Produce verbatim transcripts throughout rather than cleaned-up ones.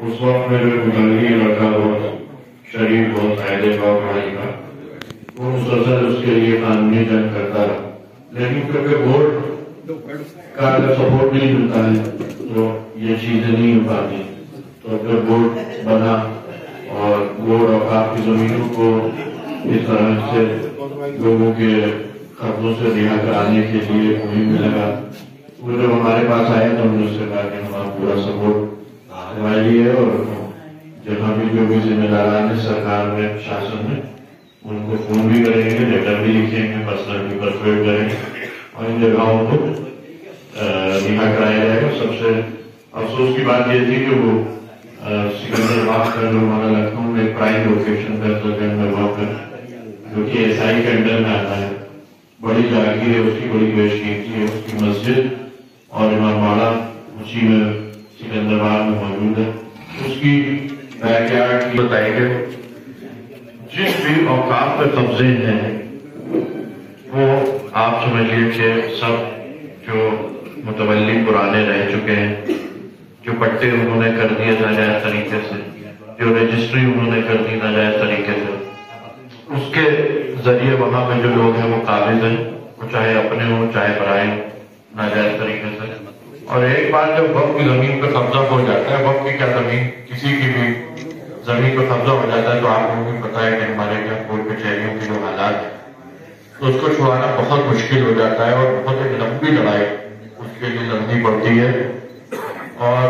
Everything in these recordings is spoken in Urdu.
اس وقت میں جو متعلقی لڑکا بہت شریف بہت فائدے کا پڑھائی کا وہ مسلسل اس کے لیے قانونی جنگ کرتا رہا، لیکن کیونکہ بورڈ کا اگر سپورٹ نہیں ملتا ہے تو یہ چیزیں نہیں ہو پاتی. تو پھر بورڈ بنا اور بورڈ اوقاف کی زمینوں کو اس طرح سے لوگوں کے قبضوں سے رہا کرانے کے لیے مہم میں لگا. وہ جب ہمارے پاس آئے تو ہم نے اس سے کہا کہ ہمارا پورا سپورٹ ہمارے لیے ہے، اور جہاں بھی جو بھی ذمہ داران ہیں سرکار میں شاسن میں ان کو فون بھی کریں گے، لیٹر بھی لکھیں گے، پرسنل بھی پرسویٹ کریں گے اور ان جگہوں کو رہا کرایا جائے گا. سب سے افسوس کی بات یہ تھی کہ وہ سکندر باغ کا جو ہمارا لکھنؤ میں پرائم لوکیشن میں واقع ہے جو کہ ایس آئی کے انڈر میں آتا ہے، بڑی جاگیر ہے، اس کی بڑی بیش قیمتی ہے، اس کی مسجد اور امام باڑہ اسی میں سکندر باغ میں موجود ہے. اس کی بیک یارڈ کی بتائی گئے جس بھی اوقاف پہ قبضے ہیں وہ آپ سمجھیے کہ سب جو متولی پرانے رہ چکے ہیں، جو پٹے انہوں نے کر دیے ناجائز طریقے سے، جو رجسٹری انہوں نے کر دی ناجائز طریقے سے، اس کے ذریعے وہاں پہ جو لوگ ہیں وہ قابض ہیں، وہ چاہے اپنے ہوں چاہے برائے ناجائز طریقے سے. اور ایک بار جب وقت کی زمین پہ قبضہ ہو جاتا ہے، وقت کی کیا زمین کسی کی بھی زمین پہ قبضہ ہو جاتا ہے تو آپ لوگوں کو پتا ہے کہ ہمارے یہاں کورٹ کچہریوں کے جو حالات ہیں تو اس کو چھڑانا بہت مشکل ہو جاتا ہے اور بہت ایک لمبی لڑائی اس کے لیے لڑنی پڑتی ہے. اور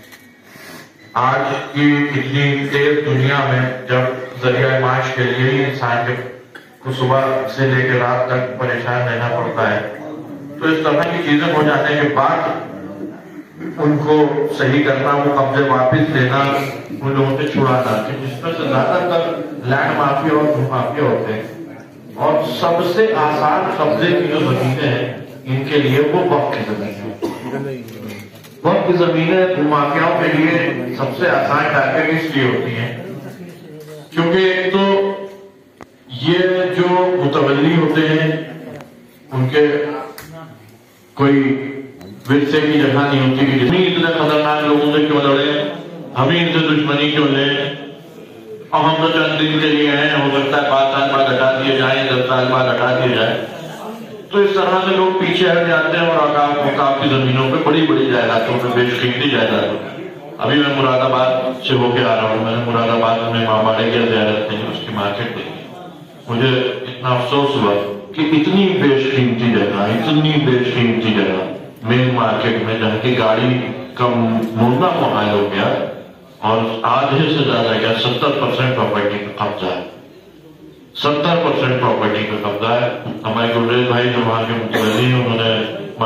آج کی اتنی تیز دنیا میں جب ذریعہ معاش کے لیے ہی انسان کے کو صبح سے لے کے رات تک پریشان رہنا پڑتا ہے تو اس طرح کی چیزیں ہو جاتے ہیں کہ بات ان کو صحیح کرنا، وہ قبضے واپس لینا، ان لوگوں سے چھڑانا، کہ جس میں سے زیادہ تر لینڈ مافیا اور بھو مافیا ہوتے ہیں. اور سب سے آسان قبضے کی جو زمینیں ہیں ان کے لیے وہ وقف کی زمینیں وقف کی زمینیں بھو مافیاؤں کے لیے سب سے آسان ٹارگیٹ اس لیے ہوتی ہیں کیونکہ ایک تو یہ جو متولی ہوتے ہیں ان کے کوئی ورثے کی جگہ نہیں ہوتی کہ جتنی اتنے خطرناک لوگوں سے کیوں لڑے، ہمیں ان سے دشمنی کیوں لیں، اور ہم تو چند دن کے لیے ہیں، ہو سکتا ہے پانچ سال بعد ہٹا دیے جائیں، دس سال بعد ہٹا دیے جائیں. تو اس طرح سے لوگ پیچھے ہٹ جاتے ہیں اور اوقاف اوقاف کی زمینوں پہ بڑی بڑی جائیدادوں پہ بیش قیمتی جائیدادوں. ابھی میں مراد آباد سے ہو کے آ رہا ہوں، میں نے مراد آباد میں امام باڑے کی زیارت نہیں، اس کی مارکیٹ دیکھی. مجھے اتنا افسوس ہوا کہ اتنی بیش قیمتی جگہ اتنی بیش قیمتی جگہ مین مارکیٹ میں جہاں کی گاڑی کا مڑنا محال ہو گیا اور آدھے سے زیادہ کیا ستر پرسینٹ پراپرٹی کا قبضہ ہے، ستر پرسینٹ پراپرٹی کا قبضہ ہے. ہمارے گلریز بھائی جو وہاں کے متولی ہیں انہوں نے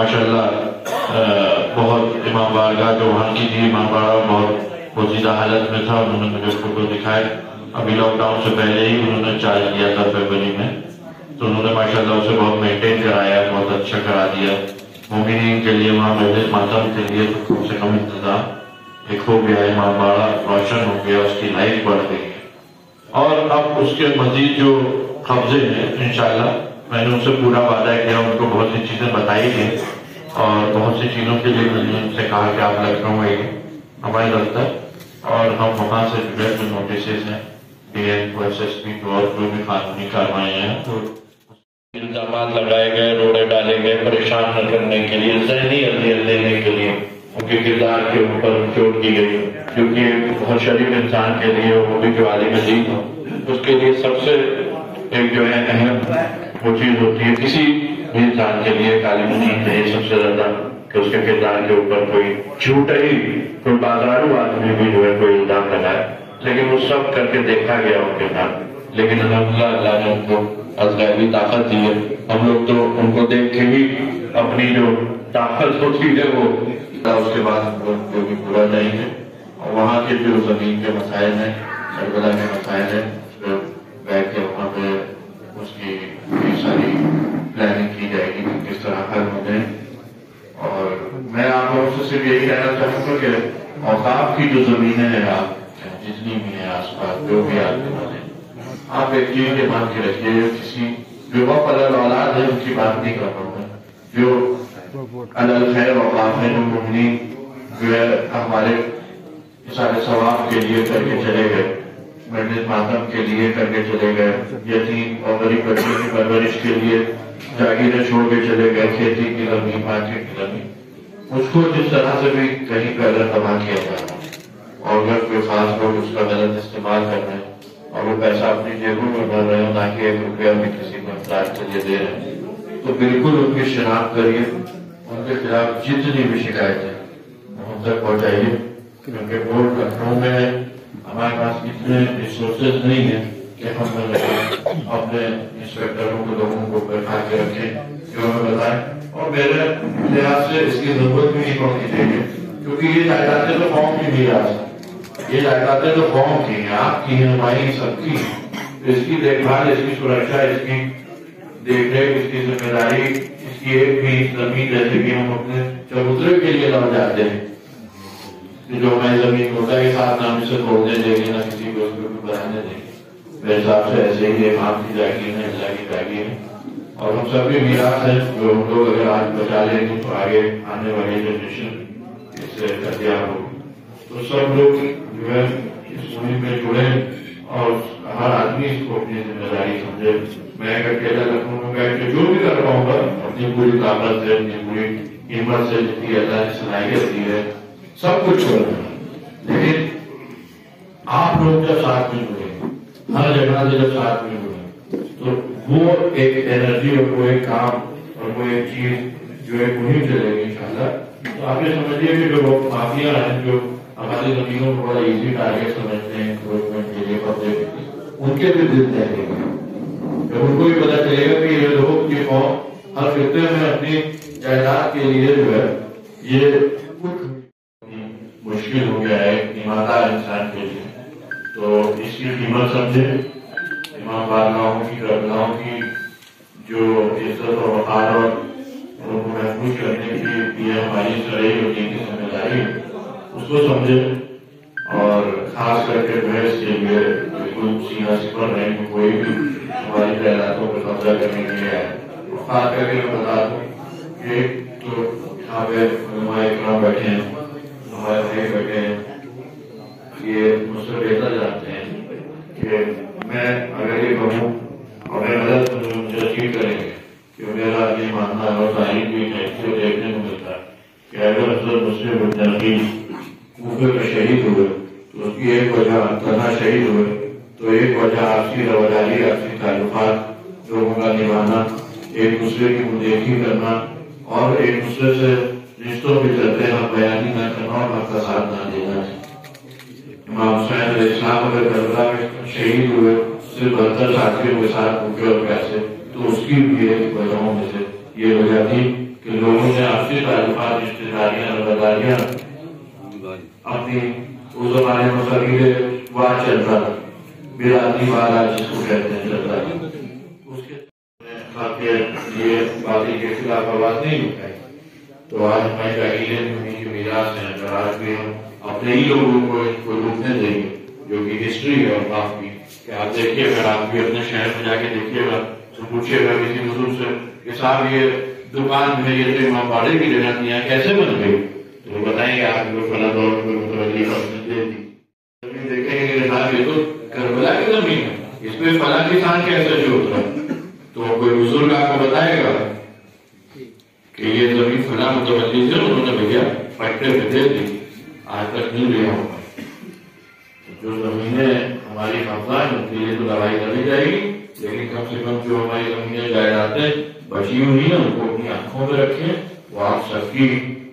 ماشاءاللہ بہت امام بارگاہ جو وہاں کی تھی، امام باڑہ بہت بوزیدہ حالت میں تھا، انہوں نے مجھے فوٹو دکھائے. ابھی لاک ڈاؤن سے پہلے ہی انہوں نے چارج کیا تھا فیبری میں، تو انہوں نے ماشاءاللہ اسے بہت مینٹین کرایا، بہت اچھا کرا دیا. مومنین کے لیے وہاں مجلس ماتم کے لیے تو کم سے کم انتظام ایک ہو گیا، امام باڑہ روشن ہو گیا، اس کی لائف بڑھ گئی. اور اب اس کے مزید جو قبضے ہیں انشاءاللہ میں نے ان سے پورا وعدہ کیا، ان کو بہت سی چیزیں بتائی تھی اور بہت سی چیزوں کے لیے میں نے ان سے کہا کہ آپ لکھنؤ میں ہمارے دفتر اور ہم وہاں سے جو نوٹسز ہیں D N S S P کو اور جو بھی قانونی کارروائیاں ہیں تو الزامات لگائے گئے، روڑے ڈالے گئے پریشان نہ کرنے کے لیے، ذہنی اذیت دینے کے لیے ان کے کردار کے اوپر چوٹ کی گئی، کیونکہ بہت شریف انسان کے لیے وہ بھی جو عالم دین ہو اس کے لیے سب سے ایک جو ہے اہم وہ چیز ہوتی ہے کسی بھی انسان کے لیے عالم دین ہے سب سے زیادہ کہ اس کے کردار کے اوپر کوئی جھوٹا ہی کوئی بازارو آدمی بھی جو ہے کوئی الزام لگائے. لیکن وہ سب کر کے دیکھا گیا ان کے ساتھ، لیکن الحمدللہ اللہ نے ان کو از غیبی طاقت دی ہے. ہم لوگ تو ان کو دیکھ کے ہی اپنی جو طاقت ہوتی ہے وہ اس کے بعد ہم لوگ جو بھی پورا جائیں گے اور وہاں کے جو زمین کے مسائل ہیں، کربلا کے مسائل ہیں، اس پہ بیٹھ کے وہاں پہ اس کی ساری پلاننگ کی جائے گی کس طرح حل ہو جائے. اور میں آپ لوگوں سے صرف یہی کہنا چاہوں گا کہ اوقاف کی جو زمینیں ہیں آپ جتنی بھی ہیں آس پاس جو بھی آپ کے والے آپ ایک چیز کے مان کے رکھیے، کسی جو وقف علی اولاد ہے ان کی بات نہیں کر رہا ہوں، جو علی الخیر اوقاف ہے، جو مومنین جو ہے ہمارے سارے ثواب کے لیے کر کے چلے گئے، مجلس ماتم کے لیے کر کے چلے گئے، یتیم اور غریب بچوں کی پرورش کے لیے جاگیریں چھوڑ کے چلے گئے، کھیتی کی زمین، مارکیٹ کی زمین، اس کو جس طرح سے بھی کہیں پہلے تباہ کیا جا رہا ہے، اور اگر کوئی خاص لوگ اس کا غلط استعمال کر رہے ہیں اور وہ پیسہ اپنی جیبوں میں بھر رہے ہیں تاکہ ایک روپیہ بھی کسی محتاج کے لیے دے رہے ہیں، تو بالکل ان کی شناخت کریے، ان کے خلاف جتنی بھی شکایتیں ہم تک پہنچائیے، کیونکہ بورڈ لکھنؤ میں ہے، ہمارے پاس اتنے ریسورسز نہیں ہیں کہ ہم اپنے انسپیکٹروں کو لوگوں کو بیٹھا کے رکھیں کہ ہمیں بتائیں، اور میرے لحاظ سے اس کی ضرورت بھی نہیں پڑنی چاہیے، کیونکہ یہ جائیدادیں تو قوم کی میراث، یہ جائیدادیں تو قوم کی ہیں، آپ کی ہیں، ہماری سب کی، اس کی دیکھ بھال، اس کی سرکشا، اس کی دیکھ ریکھ، اس کی ذمہ داری، اس کی ایک بھی زمین جیسے کہ ہم اپنے چبوترے کے لیے لڑ جاتے ہیں کہ جو ہماری زمین ہوتا ہے ساتھ نہ ہم اسے توڑنے دیں گے، نہ کسی کو اس کو بنانے دیں گے، میرے حساب سے ایسے ہی یہ امام کی جاگیر ہے، اللہ کی جاگیر ہے، اور ہم سب بھی میراث ہیں، جو ہم لوگ اگر آج بچا لیں گے تو آگے آنے والی جنریشن اس سے احتیاط ہوگی، تو سب لوگ جو ہے اس مہم میں جڑے اور ہر آدمی اس کو اپنی ذمہ داری سمجھے۔ میں اکیلا لکھنؤ میں بیٹھ کے جو بھی کر پاؤں گا اپنی پوری طاقت سے، اپنی پوری ہمت سے، جتنی اللہ نے صلاحیت دی ہے سب کچھ کرنا ہے، لیکن آپ لوگ جب ساتھ میں جڑیں، ہر جگہ سے جب ساتھ میں جڑیں تو وہ ایک انرجی اور وہ ایک کام اور وہ ایک چیز جو ایک مہم چلے گی انشاءاللہ۔ تو آپ یہ سمجھیے کہ جو لوگ مافیا ہیں، جو ہماری زمینوں کو بڑا ایزی ٹارگیٹ سمجھتے ہیں گورنمنٹ کے لیے، پبلک، ان کے بھی دل دیں گے، جب ان کو بھی پتا چلے گا کہ یہ لوگ یہ قوم ہر خطے میں اپنی جائیداد کے لیے جو ہے یہ کچھ مشکل ہو گیا ہے ایماندار انسان کے لیے، تو اس کی قیمت سمجھے، امام بارگاہوں کی، کربلاؤں کی جو عزت اور وقار اور ان کو محفوظ کرنے کی یہ ہماری شرعی اور دینی ذمہ داری ہے، اس کو سمجھے، اور خاص کر کے جو ہے اس کے لیے بالکل سینا سپر رہے کہ کوئی بھی ہماری جائیدادوں کو قبضہ کرنے کے لیے آئے۔ خاص کر کے میں بتا دوں کہ تو یہاں پہ علماء اکرام بیٹھے ہیں، ہمارے بھائی بیٹھے ہیں، یہ مجھ سے بہتر جانتے ہیں کہ میں اگر یہ کہوں اور میں غلط مجھے اچیو کریں گے کہ میرا یہ ماننا ہے اور تاریخ بھی ہے دیکھنے کو ملتا ہے کہ اگر حضرت مسلم بن عقیل کوفے میں شہید ہوئے تو اس کی ایک وجہ تنہا شہید ہوئے تو ایک وجہ آپسی رواداری، آپسی تعلقات لوگوں کا نبھانا، ایک دوسرے کی مدیخی کرنا اور ایک دوسرے سے رشتوں کے چلتے ہم بیانی نہ کرنا اور حق کا ساتھ نہ دینا ہے۔ امام حسین علیہ السلام اگر کربلا میں شہید ہوئے صرف بہتر ساتھیوں کے ساتھ بھوکے اور پیاسے، تو اس کی بھی ایک وجہوں میں سے یہ وجہ تھی کہ لوگوں نے آپسی تعلقات، رشتے داریاں، رواداریاں اپنی اس زمانے میں قبیلے وار چلتا تھا، برادری والا جس کو کہتے ہیں چلتا تھا، اس کے لیے بازی کے خلاف آواز نہیں اٹھائی، تو آج ہماری جاگیریں انہیں کی میراث ہیں، اگر آج بھی ہم اپنے ہی لوگوں کو ان کو روکنے دیں گے، جو کہ ہسٹری ہے اور آپ کی، کہ آپ دیکھیے اگر آپ بھی اپنے شہر میں جا کے دیکھیے گا تو پوچھیے گا کسی بزرگ سے کہ صاحب یہ دکان میں یہ جو امام باڑے کی جگہ دیا کیسے بن گئی، تو وہ بتائیں گے آپ کو فلاں دور میں متولی دے دی، دیکھیں گے کہ صاحب یہ تو کربلا کی زمین ہے، اس پہ فلاں کسان کیسے جو ہوتا ہے، تو کوئی بزرگ آپ کو بتائے گا کہ یہ زمین فلاں متولی سے انہوں نے بھیا فیکٹری میں دے دی، آج تک نہیں لیا ہوگا۔ جو زمینیں ہماری افغان ان کے لیے تو لڑائی لڑی جائے گی، لیکن کم سے کم جو ہماری زمینیں جائیدادیں بچی ہوئی ہیں ان کو اپنی آنکھوں میں رکھیں، وہ آپ سب کی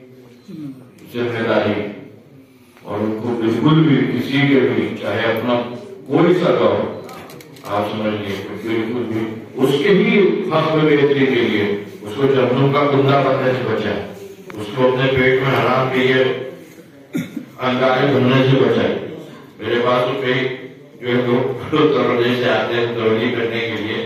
ذمہ داری، اور ان کو بالکل بھی کسی کے بھی چاہے اپنا کوئی سا ہو آپ سمجھ لیجیے بالکل بھی اس کے ہی حق میں بہتری کے لیے اس کو جہنم کا کندہ بننے سے بچائے، اس کو اپنے پیٹ میں حرام کے لیے انگارے بننے سے بچائے۔ میرے پاس تو کئی جو لوگ اتر پردیش سے آتے ہیں توجہ کرنے کے لیے،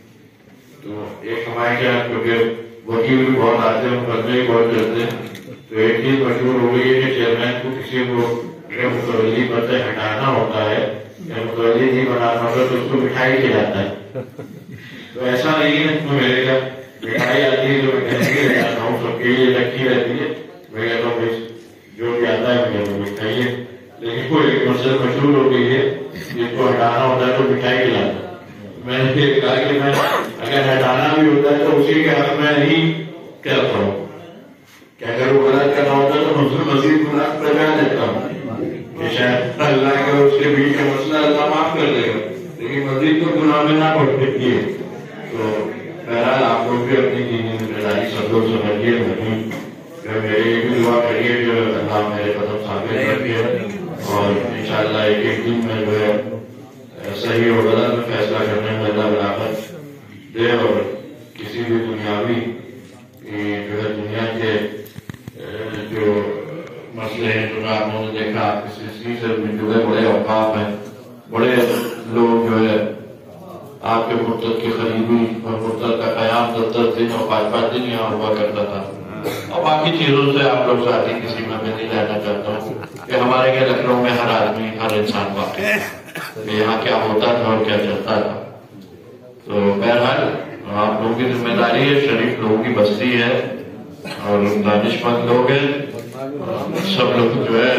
تو ایک ہمارے کیا کیونکہ وکیل بھی بہت آتے ہیں، مقدمے بھی بہت چلتے ہیں، تو ایک چیز مشہور ہو گئی ہے کہ چیئرمین کو کسی کو متولی پر سے ہٹانا ہوتا ہے یا متولی نہیں بنانا ہوتا تو اس کو مٹھائی کھلاتا ہے، تو ایسا نہیں ہے تو میرے کا مٹھائی آتی ہے جو میں جاتا ہوں سب کے لیے رکھی رہتی ہے، میں کہتا ہوں جو بھی آتا ہے مجھے وہ مٹھائی ہے، لیکن کوئی مسئلہ مشہور ہو گئی ہے جس کو ہٹانا ہوتا ہے تو مٹھائی کھلانا. میں نے یہ کہا کہ میں اگر ہٹانا بھی ہوتا ہے تو اسی کے حق میں ہی کرتا ہوں کہ اگر وہ غلط کرنا ہوتا ہے تو مجھے مزید گناہ لگا دیتا ہوں کہ شاید اللہ کے اس کے بیچ کا مسئلہ اللہ معاف کر دے گا, لیکن مزید تو گناہ میں نہ پڑ سکتی ہے. تو بہرحال آپ لوگ بھی اپنی دینی ذمہ داری سب لوگ سمجھیے, نہیں میرے بھی دعا کریے جو اللہ میرے قدم ثابت رکھے اور انشاءاللہ ایک ایک دن میں جو ہے صحیح اور غلط میں فیصلہ کرنے میں اللہ برابر دے, اور کسی بھی دنیاوی جو ہے دنیا کے جو مسئلے ہیں جو آپ نے دیکھا اسی سے جو ہے بڑے اوقاف ہیں, بڑے لوگ جو ہے آپ کے مرتد کے قریبی اور مرتد کا قیام دس دس دن اور پانچ پانچ دن یہاں ہوا کرتا تھا. اور باقی چیزوں سے آپ لوگ ساتھی کسی میں میں نہیں جانا چاہتا ہوں کہ ہمارے کے لکھنؤ میں ہر آدمی ہر انسان واقع ہے کہ یہاں کیا ہوتا تھا اور کیا چلتا تھا. تو بہرحال آپ لوگوں کی ذمہ داری ہے, شریف لوگوں کی بستی ہے اور دانش مند لوگ ہیں, سب لوگ جو ہے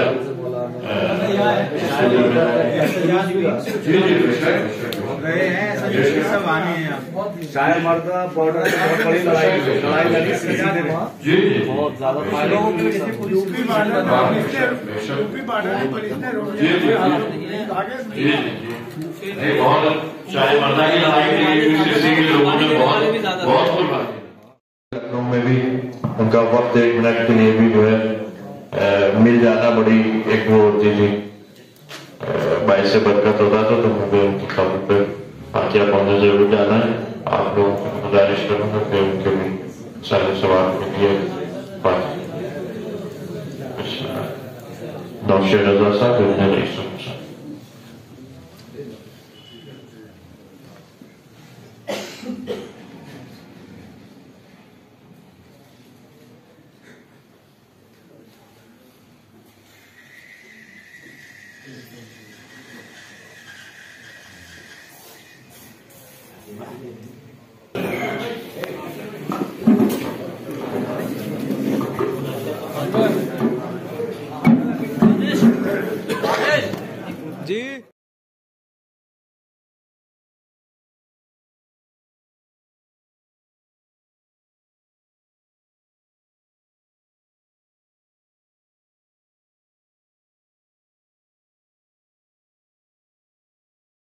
شاید مردہ بارڈر بڑی لڑائی لڑی جی جی بہت زیادہ بہت شاید مردہ کی لڑائی لوگوں نے بہت بہت لکھنؤ میں بھی ان کا وقت ایک منٹ کے لیے بھی جو ہے مل جانا بڑی ایک وہ ہوتی تھی, باعث سے برکت ہوتا تھا. تو مجھے ان کی خبر پہ فاتحہ پڑھنے ضرور جانا ہے. آپ لوگوں کو گزارش کروں گا کہ ان کے بھی سارے سوال کے لیے نوشیر رضا صاحب ابن رئیس صاحب. جی